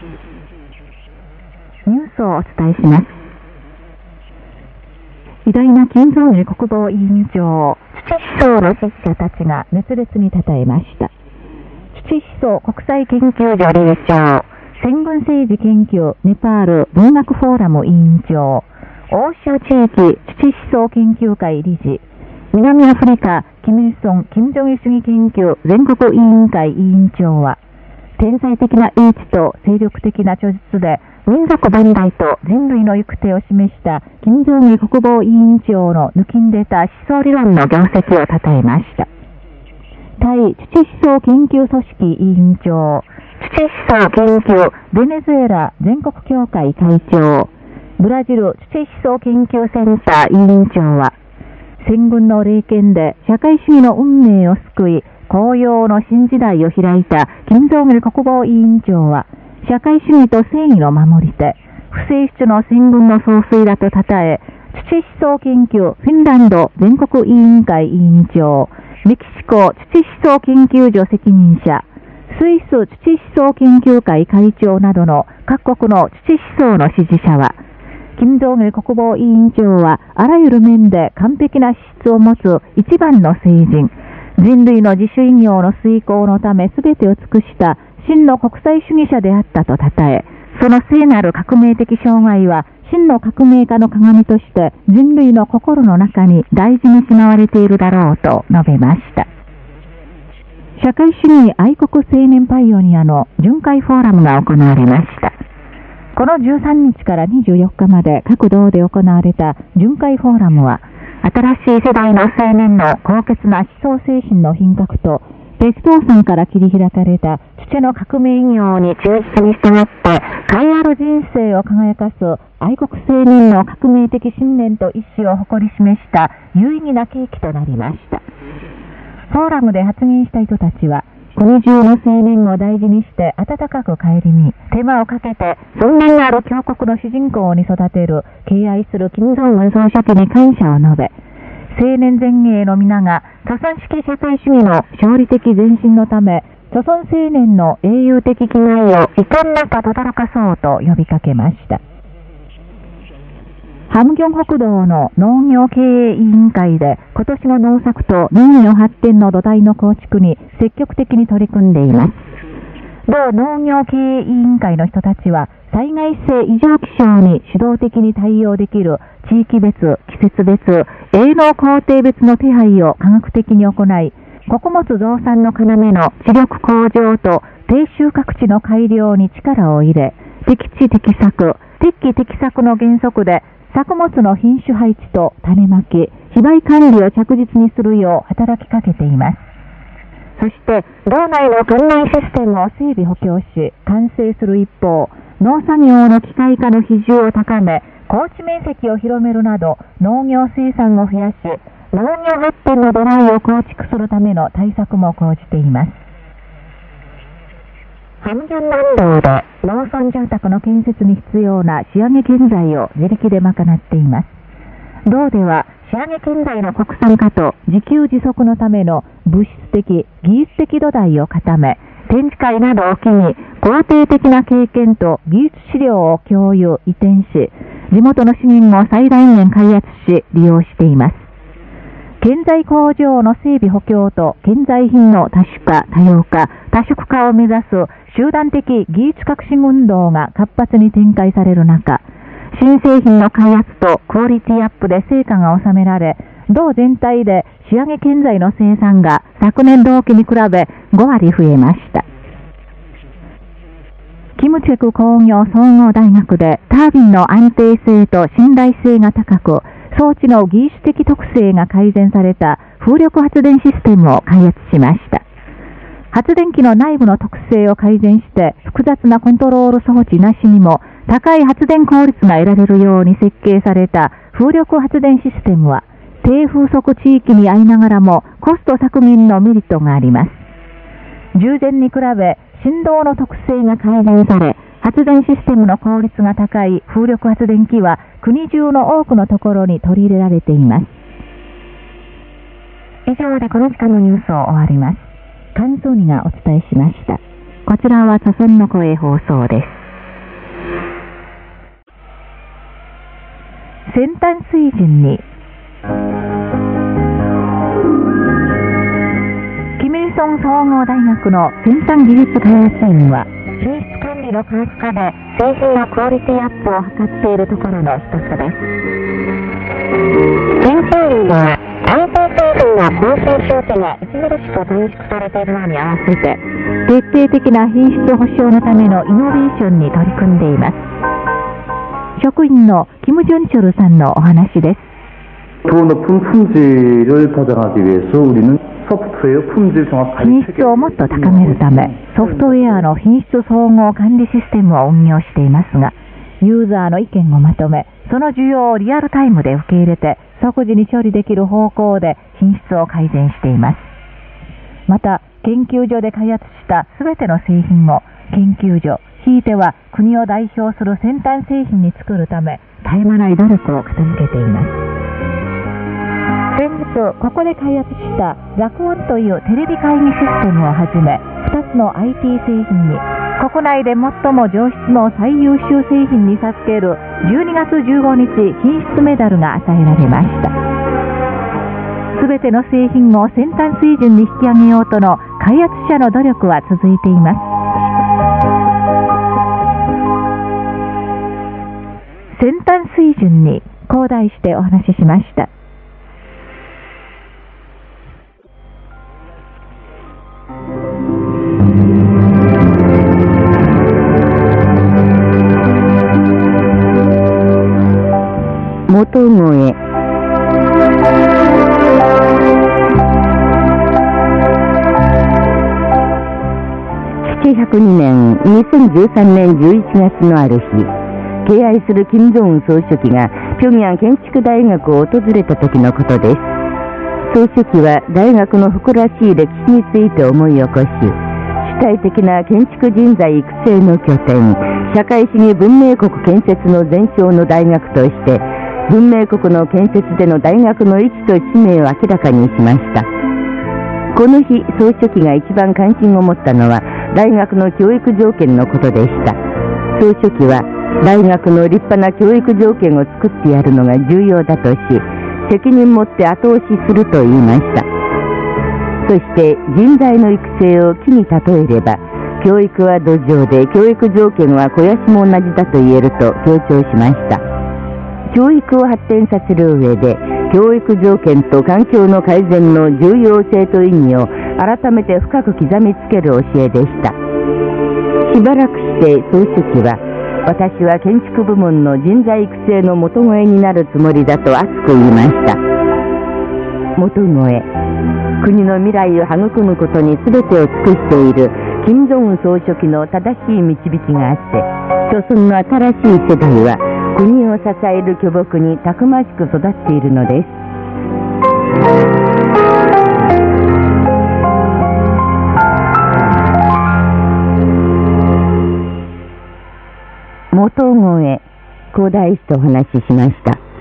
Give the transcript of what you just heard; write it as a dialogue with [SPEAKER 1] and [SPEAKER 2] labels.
[SPEAKER 1] ニュースをお伝えします。偉大な金正日国防委員長、土思想の支持者たちが熱烈に称えました。土思想国際研究所理事長、戦軍政治研究ネパール文学フォーラム委員長、欧州地域土思想研究会理事、南アフリカキム・イルソン・金正日主義研究全国委員会委員長は、天才的な英知と精力的な著述で民族万代と人類の行く手を示した金正日国防委員長の抜きんでた思想理論の業績を称えました。対土思想研究組織委員長、土思想研究ベネズエラ全国協会会長、ブラジル土思想研究センター委員長は、戦軍の霊剣で社会主義の運命を救い、紅葉の新時代を開いた金正日国防委員長は、社会主義と正義の守り手、不正主の戦軍の総帥らと称え、土思想研究フィンランド全国委員会委員長、メキシコ土思想研究所責任者、スイス土思想研究会会長などの各国の土思想の支持者は、金正日国防委員長はあらゆる面で完璧な資質を持つ一番の聖人、人類の自主偉業の遂行のため全てを尽くした真の国際主義者であったと称え、その聖なる革命的生涯は真の革命家の鏡として人類の心の中に大事にしまわれているだろうと述べました。社会主義愛国青年パイオニアの巡回フォーラムが行われました。この13日から24日まで各道で行われた巡回フォーラムは、新しい世代の青年の高潔な思想精神の品格と、北東山から切り開かれた父の革命偉業に忠実に従って、栄えある人生を輝かす愛国青年の革命的信念と意志を誇り示した有意義な契機となりました。フォーラムで発言した人たちは、国中の青年を大事にして温かく顧み、手間をかけて尊厳ある強国の主人公に育てる、敬愛する金正恩総書記に感謝を述べ、青年前衛の皆が、著存式社会主義の勝利的前進のため、著存青年の英雄的気概を遺憾なく轟かそうと呼びかけました。ハムギョン北道の農業経営委員会で今年の農作と農業発展の土台の構築に積極的に取り組んでいます。同農業経営委員会の人たちは災害性異常気象に主導的に対応できる地域別、季節別、営農工程別の手配を科学的に行い、穀物増産の要の地力向上と低収穫地の改良に力を入れ、適地適作、適期適作の原則で作物の品種配置と種まき、被害管理を着実にするよう働きかけています。そして、道内の管内システムを整備補強し、完成する一方、農作業の機械化の比重を高め、耕地面積を広めるなど、農業生産を増やし、農業発展の土台を構築するための対策も講じています。ハムギョン南道で農村住宅の建設に必要な仕上げ建材を自力で賄っています。道では仕上げ建材の国産化と自給自足のための物質的、技術的土台を固め、展示会などを機に肯定的な経験と技術資料を共有、移転し、地元の資源を最大限開発し利用しています。建材工場の整備補強と建材品の多種化、多様化、多色化を目指す集団的技術革新運動が活発に展開される中、新製品の開発とクオリティアップで成果が収められ、道全体で仕上げ建材の生産が昨年同期に比べ5割増えました。キムチェク工業総合大学でタービンの安定性と信頼性が高く、装置の技術的特性が改善された風力発電システムを開発しました。発電機の内部の特性を改善して複雑なコントロール装置なしにも高い発電効率が得られるように設計された風力発電システムは低風速地域にありながらもコスト削減のメリットがあります。従前に比べ振動の特性が改善され、発電システムの効率が高い風力発電機は国中の多くのところに取り入れられています。以上でこの時間のニュースを終わります。関東にがお伝えしました。こちらは朝鮮の声放送です。 先端水準に。キミルソン総合大学の先端技術開発員は、品質管理の科学化で製品のクオリティアップを図っているところの一つです。研究員では、安定製品の更新周期が著しく短縮されているのに合わせて、徹底的な品質保証のためのイノベーションに取り組んでいます。職員のキム・ジョンチョルさんのお話です。
[SPEAKER 2] 더 높은 품질을 가장하기 위해서 우리는 소프트웨어 품질 정확 관리
[SPEAKER 1] 品質をもっと高めるため、ソフトウェアの品質総合管理システムを運用していますが、ユーザーの意見をまとめ、その需要をリアルタイムで受け入れて、即時に処理できる方向で品質を改善しています。また、研究所で開発したすべての製品を研究所、ひいては国を代表する先端製品に作るため、絶え間ない努力を傾けています。先日、ここで開発したラクオンというテレビ会議システムをはじめ、2つの IT 製品に、国内で最も上質の最優秀製品に授ける12月15日品質メダルが与えられました。すべての製品を先端水準に引き上げようとの開発者の努力は続いています。先端水準にこう題してお話ししました。
[SPEAKER 3] 元声702年2013年11月のある日、敬愛する金正恩総書記が平壌建築大学を訪れた時のことです。総書記は大学の誇らしい歴史について思い起こし、主体的な建築人材育成の拠点、社会主義文明国建設の前哨の大学として、文明国の建設での大学の位置と使命を明らかにしました。この日、総書記が一番関心を持ったのは、大学の教育条件のことでした。総書記は、大学の立派な教育条件を作ってやるのが重要だとし、責任持って後押しすると言いました。そして人材の育成を木に例えれば、教育は土壌で教育条件は肥やしも同じだと言えると強調しました。教育を発展させる上で、教育条件と環境の改善の重要性と意義を改めて深く刻みつける教えでした。しばらくして総書記は、私は建築部門の人材育成の元声になるつもりだと熱く言いました。元声、国の未来を育むことに全てを尽くしている金正恩総書記の正しい導きがあって、諸村の新しい世代は国を支える巨木にたくましく育っているのです。元声、こう題してお話ししました。